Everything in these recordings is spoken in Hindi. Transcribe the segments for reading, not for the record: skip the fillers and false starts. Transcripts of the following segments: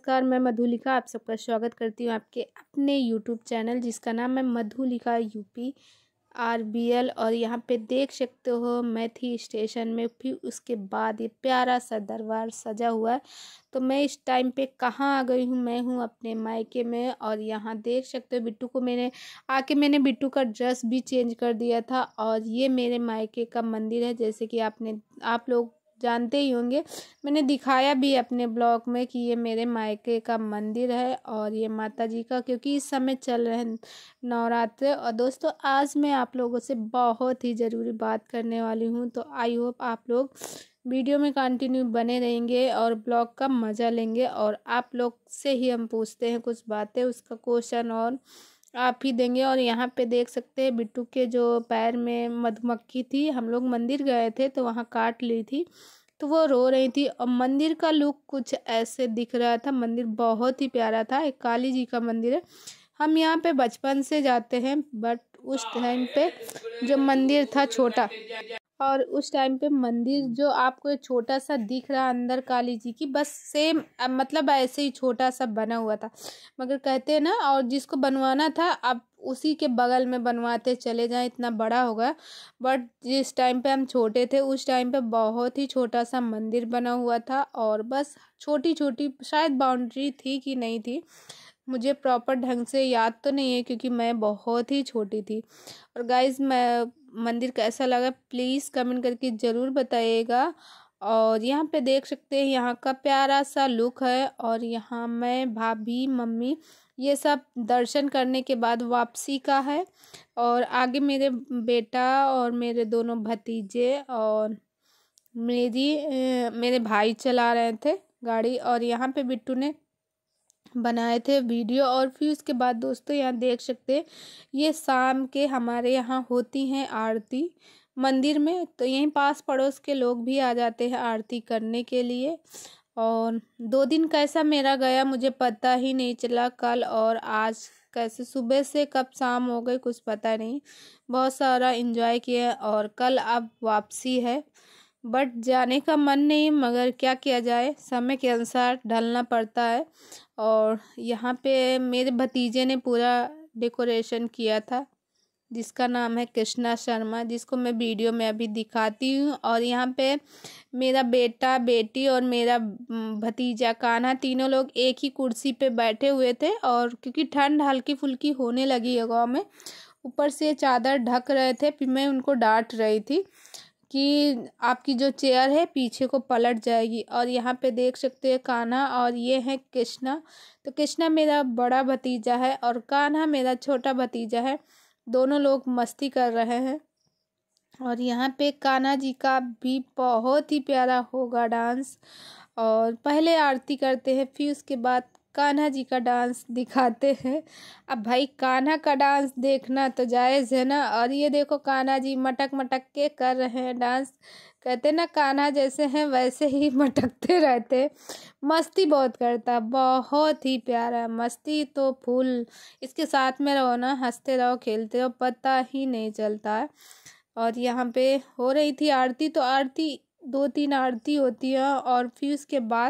नमस्कार, मैं मधुलिका आप सबका स्वागत करती हूँ आपके अपने यूट्यूब चैनल जिसका नाम है मधुलिका यूपी RBL। और यहाँ पे देख सकते हो मैं थी स्टेशन में, फिर उसके बाद ये प्यारा सा दरबार सजा हुआ है। तो मैं इस टाइम पे कहाँ आ गई हूँ, मैं हूँ अपने मायके में। और यहाँ देख सकते हो बिट्टू को मैंने बिट्टू का ड्रेस भी चेंज कर दिया था। और ये मेरे मायके का मंदिर है, जैसे कि आप लोग जानते ही होंगे, मैंने दिखाया भी अपने ब्लॉग में कि ये मेरे मायके का मंदिर है और ये माता जी का, क्योंकि इस समय चल रहे हैं नवरात्र। और दोस्तों आज मैं आप लोगों से बहुत ही ज़रूरी बात करने वाली हूँ, तो आई होप आप लोग वीडियो में कंटिन्यू बने रहेंगे और ब्लॉग का मज़ा लेंगे। और आप लोग से ही हम पूछते हैं कुछ बातें, उसका क्वेश्चन और आप ही देंगे। और यहाँ पे देख सकते हैं बिट्टू के जो पैर में मधुमक्खी थी, हम लोग मंदिर गए थे तो वहाँ काट ली थी, तो वो रो रही थी। और मंदिर का लुक कुछ ऐसे दिख रहा था, मंदिर बहुत ही प्यारा था, एक काली जी का मंदिर है। हम यहाँ पे बचपन से जाते हैं, बट उस टाइम पे जो मंदिर था छोटा, और उस टाइम पे मंदिर जो आपको एक छोटा सा दिख रहा अंदर काली जी की, बस सेम मतलब ऐसे ही छोटा सा बना हुआ था। मगर कहते हैं ना, और जिसको बनवाना था अब उसी के बगल में बनवाते चले जाएं, इतना बड़ा होगा। बट जिस टाइम पे हम छोटे थे उस टाइम पे बहुत ही छोटा सा मंदिर बना हुआ था, और बस छोटी छोटी शायद बाउंड्री थी कि नहीं थी, मुझे प्रॉपर ढंग से याद तो नहीं है क्योंकि मैं बहुत ही छोटी थी। और गाइज मैं मंदिर कैसा लगा प्लीज़ कमेंट करके ज़रूर बताइएगा। और यहाँ पे देख सकते हैं यहाँ का प्यारा सा लुक है। और यहाँ मैं भाभी मम्मी ये सब दर्शन करने के बाद वापसी का है। और आगे मेरे बेटा और मेरे दोनों भतीजे और मेरे भाई चला रहे थे गाड़ी, और यहाँ पे बिट्टू ने बनाए थे वीडियो। और फिर उसके बाद दोस्तों यहाँ देख सकते हैं ये शाम के हमारे यहाँ होती हैं आरती मंदिर में, तो यहीं पास पड़ोस के लोग भी आ जाते हैं आरती करने के लिए। और 2 दिन कैसा मेरा गया मुझे पता ही नहीं चला, कल और आज कैसे सुबह से कब शाम हो गई कुछ पता नहीं। बहुत सारा एंजॉय किया और कल अब वापसी है, बट जाने का मन नहीं, मगर क्या किया जाए, समय के अनुसार ढलना पड़ता है। और यहाँ पे मेरे भतीजे ने पूरा डेकोरेशन किया था, जिसका नाम है कृष्णा शर्मा, जिसको मैं वीडियो में अभी दिखाती हूँ। और यहाँ पे मेरा बेटा बेटी और मेरा भतीजा कान्हा तीनों लोग एक ही कुर्सी पे बैठे हुए थे। और क्योंकि ठंड हल्की फुल्की होने लगी है गाँव में, ऊपर से चादर ढक रहे थे, फिर मैं उनको डांट रही थी कि आपकी जो चेयर है पीछे को पलट जाएगी। और यहाँ पे देख सकते हैं कान्हा और ये है कृष्णा। तो कृष्णा मेरा बड़ा भतीजा है और कान्हा मेरा छोटा भतीजा है, दोनों लोग मस्ती कर रहे हैं। और यहाँ पे कान्हा जी का भी बहुत ही प्यारा होगा डांस। और पहले आरती करते हैं फिर उसके बाद कान्हा जी का डांस दिखाते हैं। अब भाई कान्हा का डांस देखना तो जायज़ है ना। और ये देखो कान्हा जी मटक मटक के कर रहे हैं डांस, कहते ना कान्हा जैसे हैं वैसे ही मटकते रहते, मस्ती बहुत करता, बहुत ही प्यारा मस्ती तो फुल। इसके साथ में रहो ना, हंसते रहो खेलते रहो, पता ही नहीं चलता है। और यहाँ पे हो रही थी आरती, तो आरती 2-3 आरती होती है। और फिर उसके बाद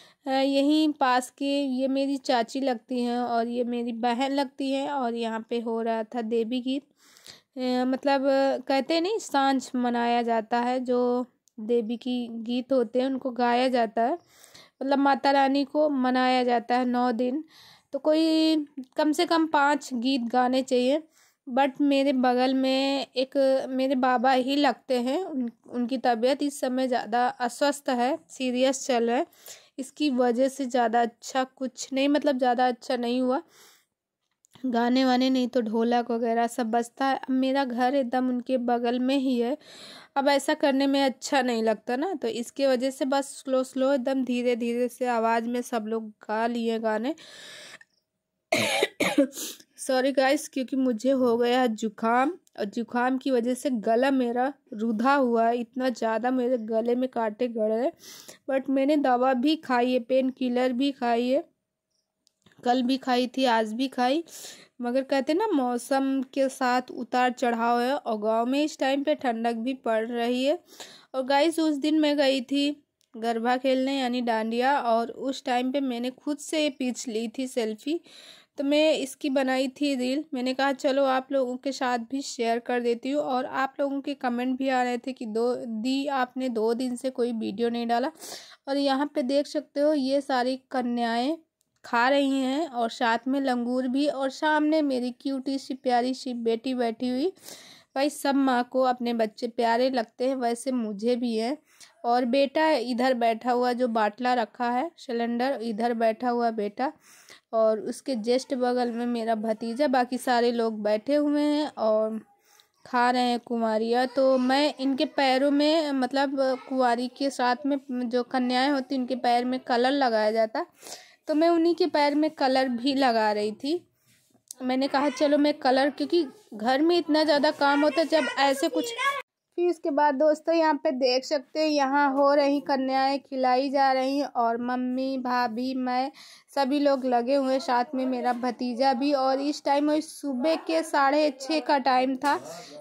यहीं पास के ये मेरी चाची लगती हैं और ये मेरी बहन लगती है। और यहाँ पे हो रहा था देवी गीत, मतलब कहते नहीं सांझ मनाया जाता है, जो देवी की गीत होते हैं उनको गाया जाता है, मतलब माता रानी को मनाया जाता है 9 दिन। तो कोई कम से कम 5 गीत गाने चाहिए। बट मेरे बगल में एक मेरे बाबा ही लगते हैं, उनकी तबीयत इस समय ज़्यादा अस्वस्थ है, सीरियस चल रहा है, इसकी वजह से ज़्यादा अच्छा कुछ नहीं, मतलब ज़्यादा अच्छा नहीं हुआ, गाने वाने नहीं तो ढोलक वगैरह सब बजता है। अब मेरा घर एकदम उनके बगल में ही है, अब ऐसा करने में अच्छा नहीं लगता ना, तो इसके वजह से बस स्लो स्लो एकदम धीरे धीरे से आवाज़ में सब लोग गा लिए गाने। सॉरी गाइस, क्योंकि मुझे हो गया है जुकाम, और जुकाम की वजह से गला मेरा रुधा हुआ है, इतना ज़्यादा मेरे गले में कांटे गड़ रहे। बट मैंने दवा भी खाई है, पेन किलर भी खाई है, कल भी खाई थी आज भी खाई। मगर कहते ना मौसम के साथ उतार चढ़ाव है, और गांव में इस टाइम पे ठंडक भी पड़ रही है। और गाइस उस दिन मैं गई थी गरबा खेलने यानी डांडिया, और उस टाइम पे मैंने खुद से ये पिच ली थी सेल्फी। तो मैं इसकी बनाई थी रील। मैंने कहा चलो आप लोगों के साथ भी शेयर कर देती हूँ। और आप लोगों के कमेंट भी आ रहे थे कि आपने 2 दिन से कोई वीडियो नहीं डाला। और यहाँ पे देख सकते हो ये सारी कन्याएं खा रही हैं और साथ में लंगूर भी, और सामने मेरी क्यूटी सी प्यारी सी बेटी बैठी हुई। भाई सब माँ को अपने बच्चे प्यारे लगते हैं, वैसे मुझे भी है। और बेटा इधर बैठा हुआ, जो बाटला रखा है सिलेंडर, इधर बैठा हुआ बेटा, और उसके जस्ट बगल में मेरा भतीजा। बाकी सारे लोग बैठे हुए हैं और खा रहे हैं कुंवारियाँ। तो मैं इनके पैरों में, मतलब कुंवारी के साथ में जो कन्याएं होती उनके पैर में कलर लगाया जाता, तो मैं उन्हीं के पैर में कलर भी लगा रही थी। मैंने कहा चलो मैं कलर, क्योंकि घर में इतना ज़्यादा काम होता है जब ऐसे कुछ। फिर उसके बाद दोस्तों यहाँ पे देख सकते हैं यहाँ हो रही कन्याएं खिलाई जा रही हैं, और मम्मी भाभी मैं सभी लोग लगे हुए, साथ में मेरा भतीजा भी। और इस टाइम सुबह के 6:30 का टाइम था।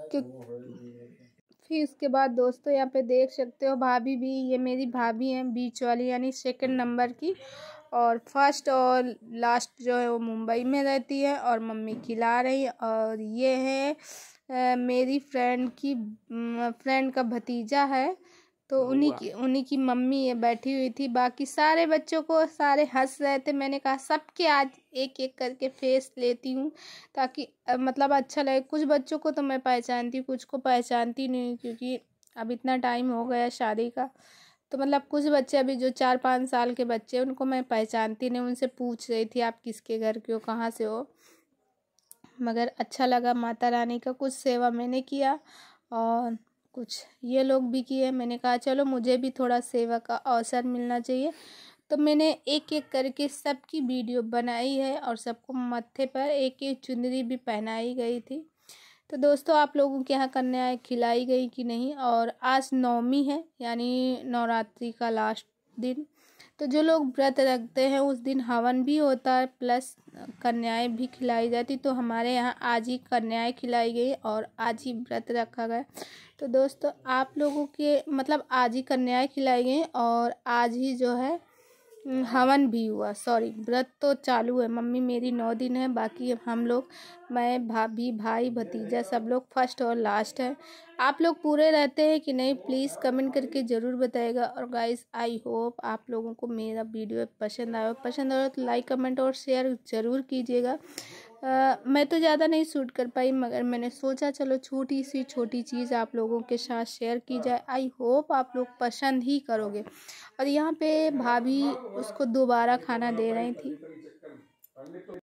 फिर उसके बाद दोस्तों यहाँ पे देख सकते हो भाभी भी, ये मेरी भाभी हैं बीच वाली, यानी 2nd नंबर की, और फर्स्ट और लास्ट जो है वो मुंबई में रहती है, और मम्मी खिला रही है। और ये है मेरी फ्रेंड का भतीजा है, तो उन्हीं की मम्मी ये बैठी हुई थी। बाकी सारे बच्चों को, सारे हंस रहे थे। मैंने कहा सबके आज एक एक करके फेस लेती हूँ, ताकि मतलब अच्छा लगे। कुछ बच्चों को तो मैं पहचानती हूँ, कुछ को पहचानती नहीं, क्योंकि अब इतना टाइम हो गया शादी का। तो मतलब कुछ बच्चे अभी जो 4-5 साल के बच्चे, उनको मैं पहचानती नहीं। उनसे पूछ रही थी आप किसके घर के हो, कहाँ से हो। मगर अच्छा लगा माता रानी का, कुछ सेवा मैंने किया और कुछ ये लोग भी किए। मैंने कहा चलो मुझे भी थोड़ा सेवा का अवसर मिलना चाहिए, तो मैंने एक एक करके सबकी वीडियो बनाई है, और सबको मत्थे पर एक एक चुनरी भी पहनाई गई थी। तो दोस्तों आप लोगों के यहाँ कन्याएं खिलाई गई कि नहीं। और आज 9वीं है, यानी नवरात्रि का लास्ट दिन। तो जो लोग व्रत रखते हैं उस दिन हवन भी होता है, प्लस कन्याएं भी खिलाई जाती। तो हमारे यहाँ आज ही कन्याएं खिलाई गई और आज ही व्रत रखा गया। तो दोस्तों आप लोगों के, मतलब आज ही कन्याएं खिलाई गई और आज ही जो है हवन भी हुआ। सॉरी, व्रत तो चालू है। मम्मी मेरी 9 दिन है, बाकी हम लोग, मैं, भाभी, भाई, भतीजा, सब लोग फर्स्ट और लास्ट है। आप लोग पूरे रहते हैं कि नहीं, प्लीज़ कमेंट करके ज़रूर बताइएगा। और गाइस आई होप आप लोगों को मेरा वीडियो पसंद आया तो लाइक कमेंट और शेयर ज़रूर कीजिएगा। मैं तो ज़्यादा नहीं शूट कर पाई, मगर मैंने सोचा चलो छोटी चीज़ आप लोगों के साथ शेयर की जाए। आई होप आप लोग पसंद ही करोगे। और यहाँ पे भाभी उसको दोबारा खाना दे रही थी।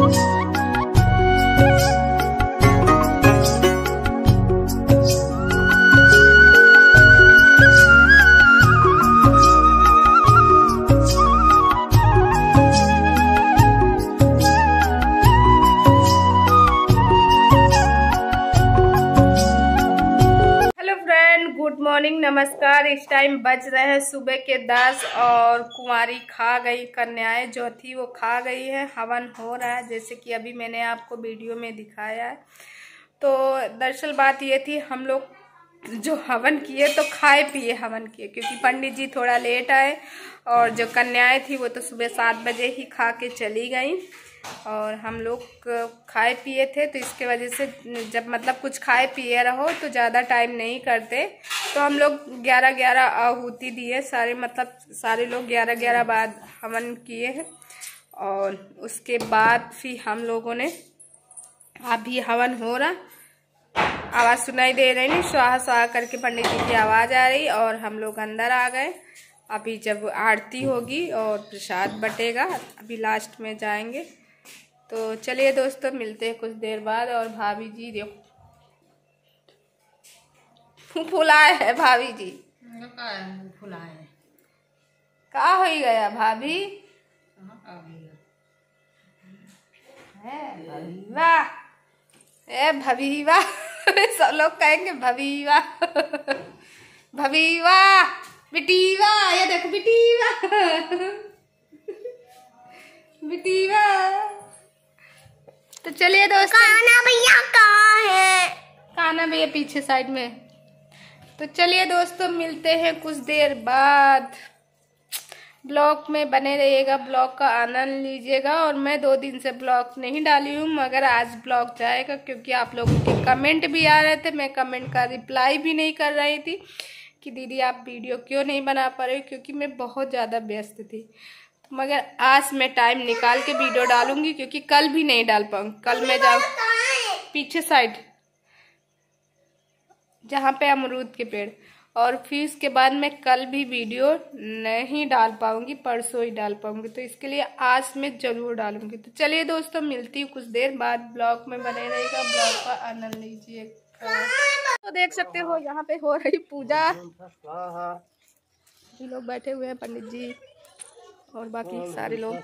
गुड मॉर्निंग, नमस्कार। इस टाइम बज रहे हैं सुबह के 10 और कुंवारी खा गई, कन्याएं जो थी वो खा गई है। हवन हो रहा है जैसे कि अभी मैंने आपको वीडियो में दिखाया है। तो दरअसल बात ये थी, हम लोग जो हवन किए तो खाए पिए हवन किए, क्योंकि पंडित जी थोड़ा लेट आए और जो कन्याएं थी वो तो सुबह 7 बजे ही खा के चली गई और हम लोग खाए पिए थे। तो इसके वजह से जब मतलब कुछ खाए पिए रहो तो ज़्यादा टाइम नहीं करते, तो हम लोग 11-11 आहुति दिए सारे, मतलब सारे लोग 11-11 बाद हवन किए हैं। और उसके बाद फिर हम लोगों ने, अभी हवन हो रहा, आवाज़ सुनाई दे रही नहीं, स्वाहा स्वाहा करके पंडित जी की आवाज़ आ रही और हम लोग अंदर आ गए। अभी जब आरती होगी और प्रसाद बटेगा, अभी लास्ट में जाएंगे। तो चलिए दोस्तों, मिलते हैं कुछ देर बाद। और भाभी जी देखो फुलाए है, भाभी जी फुलाए का हो गया भाभी वाह, ए भवीवा सब लोग कहेंगे भवीवा भवीवा बिटीवा, ये देखो बिटीवा बिटीवा। तो चलिए दोस्तों, काना भैया कहाँ है? काना भैया पीछे साइड में। तो चलिए दोस्तों, मिलते हैं कुछ देर बाद। ब्लॉग में बने रहिएगा, ब्लॉग का आनंद लीजिएगा। और मैं 2 दिन से ब्लॉग नहीं डाली हूँ, मगर आज ब्लॉग जाएगा, क्योंकि आप लोगों के कमेंट भी आ रहे थे। मैं कमेंट का रिप्लाई भी नहीं कर रही थी कि दीदी आप वीडियो क्यों नहीं बना पा रही, क्योंकि मैं बहुत ज़्यादा व्यस्त थी। मगर आज मैं टाइम निकाल के वीडियो डालूंगी, क्योंकि कल भी नहीं डाल पाऊंगी। कल मैं जाऊँ पीछे साइड जहाँ पे अमरूद के पेड़, और फिर उसके बाद मैं कल भी वीडियो नहीं डाल पाऊंगी, परसों ही डाल पाऊंगी। तो इसके लिए आज मैं जरूर डालूंगी। तो चलिए दोस्तों, मिलती हूँ कुछ देर बाद। ब्लॉग में बने रहेगा, ब्लॉग का आनंद लीजिएगा। तो देख सकते हो यहाँ पे हो रही पूजा, ये लोग बैठे हुए हैं, पंडित जी और बाकी सारे लोग।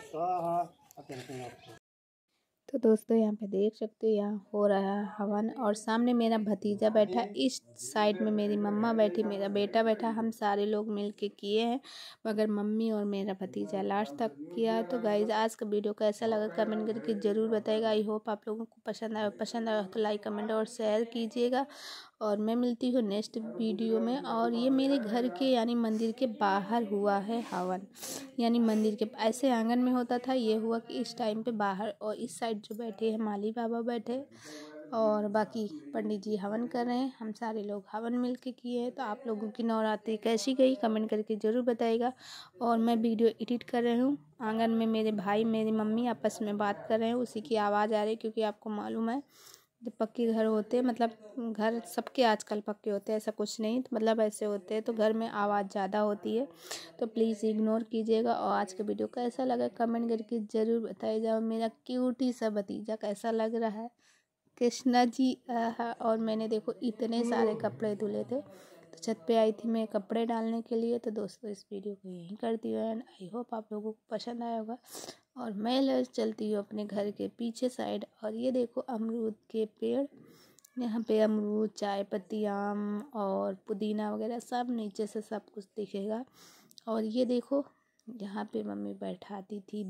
तो दोस्तों यहाँ पे देख सकते हो, यहाँ हो रहा है हवन और सामने मेरा भतीजा बैठा, इस साइड में मेरी मम्मा बैठी, मेरा बेटा बैठा। हम सारे लोग मिलके किए हैं, मगर मम्मी और मेरा भतीजा लास्ट तक किया है। तो गाइज, आज का वीडियो कैसा लगा कमेंट करके ज़रूर बताइएगा। आई होप आप लोगों को पसंद आया तो लाइक कमेंट और शेयर कीजिएगा। और मैं मिलती हूँ नेक्स्ट वीडियो में। और ये मेरे घर के यानी मंदिर के बाहर हुआ है हवन, यानी मंदिर के ऐसे आंगन में होता था, ये हुआ कि इस टाइम पे बाहर। और इस साइड जो बैठे हैं माली बाबा बैठे और बाकी पंडित जी हवन कर रहे हैं। हम सारे लोग हवन मिल के किए हैं। तो आप लोगों की नवरात्रि कैसी गई कमेंट करके ज़रूर बताइएगा। और मैं वीडियो एडिट कर रही हूँ, आंगन में मेरे भाई मेरी मम्मी आपस में बात कर रहे हैं, उसी की आवाज़ आ रही है। क्योंकि आपको मालूम है जब पक्के घर होते हैं, मतलब घर सबके आजकल पक्के होते हैं, ऐसा कुछ नहीं, तो मतलब ऐसे होते हैं तो घर में आवाज़ ज़्यादा होती है, तो प्लीज़ इग्नोर कीजिएगा। और आज का वीडियो कैसा लगा कमेंट करके ज़रूर बताइएगा। मेरा क्यूटी सा भतीजा कैसा लग रहा है, कृष्णा जी। और मैंने देखो इतने सारे कपड़े धुले थे, तो छत पे आई थी मैं कपड़े डालने के लिए। तो दोस्तों इस वीडियो को यहीं करती हूँ एंड आई होप आप लोगों को पसंद आया होगा। और मैं चलती हूँ अपने घर के पीछे साइड। और ये देखो अमरूद के पेड़, यहाँ पे अमरूद, चाय पत्ती, आम और पुदीना वगैरह सब नीचे से सब कुछ दिखेगा। और ये देखो यहाँ पे मम्मी बैठाती थी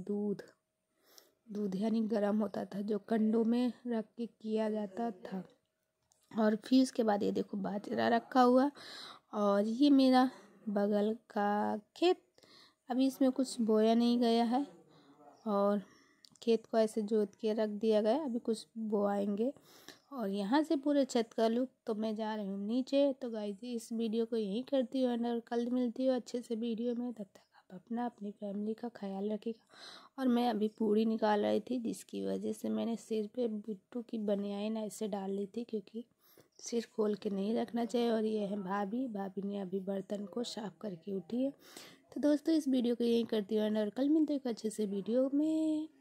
दूध यानी गर्म होता था, जो कंडों में रख के किया जाता था। और फिर उसके बाद ये देखो बाजरा रखा हुआ। और ये मेरा बगल का खेत, अभी इसमें कुछ बोया नहीं गया है और खेत को ऐसे जोत के रख दिया गया, अभी कुछ बोआएंगे। और यहाँ से पूरे छत का लुक। तो मैं जा रही हूँ नीचे। तो गाइस इस वीडियो को यहीं करती हूँ और कल मिलती हूँ अच्छे से वीडियो में। तब तक आप अपनी फैमिली का ख्याल रखिएगा। और मैं अभी पूड़ी निकाल रही थी, जिसकी वजह से मैंने सिर पे बिट्टू की बनियाइन ऐसे डाल ली थी, क्योंकि सिर खोल के नहीं रखना चाहिए। और ये है भाभी ने अभी बर्तन को साफ करके उठी है। तो दोस्तों इस वीडियो को यहीं करती हूँ और कल मिलते हैं अच्छे से वीडियो में।